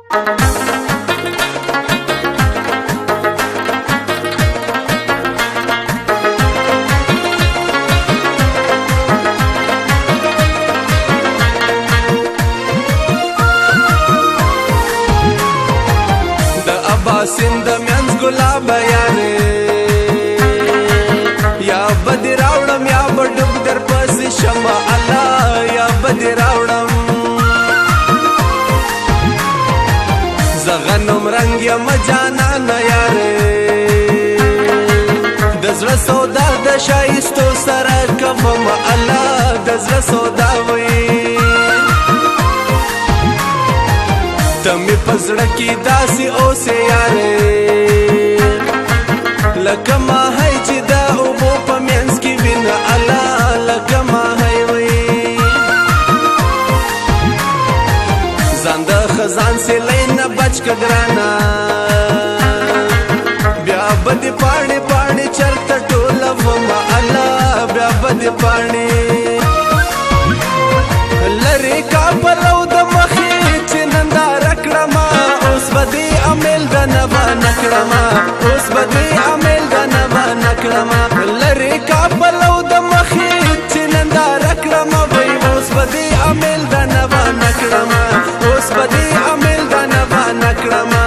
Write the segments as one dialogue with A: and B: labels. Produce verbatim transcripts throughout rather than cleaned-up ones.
A: سند منز گلاب یاره یا بدی راوړم یا بډوب در پس شمع الله یا بدی راوړم زغنم رنگ یم جانان یاره د زړه سودا د شایستو سره کوم الله د زړه سودا وي تمی پزړه کې داسې اوسې یارې لکه ماهی چې د اوبو په منځ کې وینه الله لکه ماهی وي ځان د خزان سیلۍ نه بچ که ګرانه بیا به دې پاڼې پاڼې چرته ټولومه الله بیا به دې پاڼې لرې کا پلو د مخې چې ننداره کړمه اوس به دې عمل د نبه نه کړمه اوس به دې عمل د نبه نه کړمه لرې کا پلو د مخې چې ننداره کړمه وی اوس به دې عمل د نبه نه کړمه اوس به دې عمل د نبه نه کړمه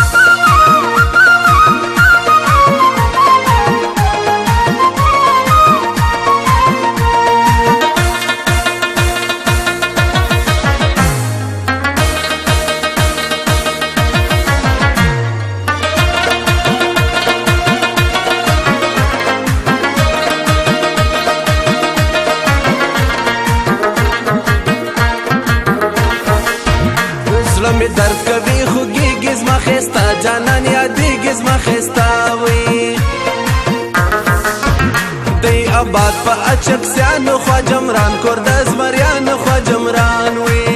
A: می درد کوي خوږیږي زما ښایسته جانان یادیږي زما ښایسته وي دی آباد په اچکسیانو خوا جمران کور د زمریانو خوا جمران وي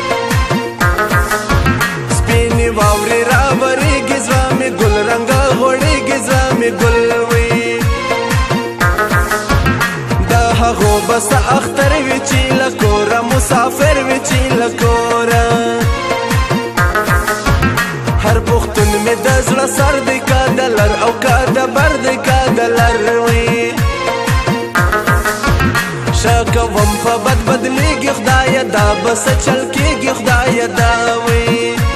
A: سپینې واورې راورېږي زړه مې ګل رنګه غوړېږي زړه مې ګل وي د هغو به څه اختر وي چې له کوره مسافر وي چې له کوره هر پختون می د زړه سر دی کا د لر او کا د بر دی کا د لر وي شکوم په بد بدلیږي خدایه دا به څه چل کېږي خدایه دا وي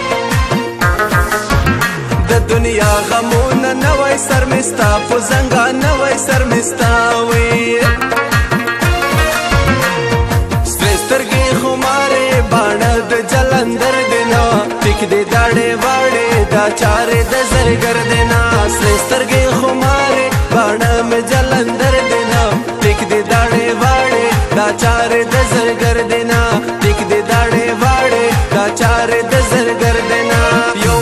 A: د دنیا غمونه نوی سر مې ستا په زنګا نوی سر مې ستا وي سرې سترګې خمارې باڼه د جلندر دی نه ټیک دی داړې واړې دا چارې د زرګر دی نه سرې سترګې خمارې باڼه مې جلندر دی نه ټیک دی داړې واړې دا چارې د زرګر دی نه ټیک دی داړې واړې دا چارې د زرګر دی نه